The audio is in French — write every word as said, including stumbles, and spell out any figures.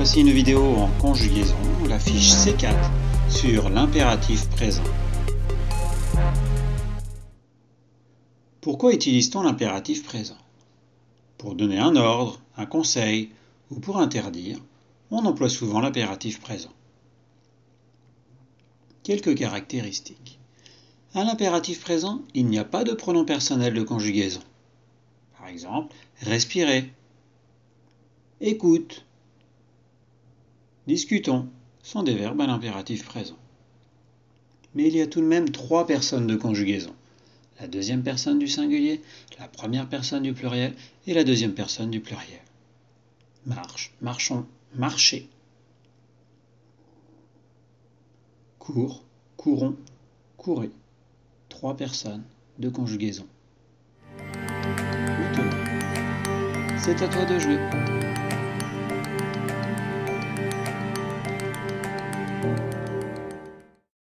Voici une vidéo en conjugaison, la fiche C quatre, sur l'impératif présent. Pourquoi utilise-t-on l'impératif présent? Pour donner un ordre, un conseil ou pour interdire, on emploie souvent l'impératif présent. Quelques caractéristiques. À l'impératif présent, il n'y a pas de pronom personnel de conjugaison. Par exemple, respirer, écoute, discutons sont des verbes à l'impératif présent. Mais il y a tout de même trois personnes de conjugaison. La deuxième personne du singulier, la première personne du pluriel et la deuxième personne du pluriel. Marche, marchons, marcher. Cours, courons, courez. Trois personnes de conjugaison. Maintenant, c'est à toi de jouer.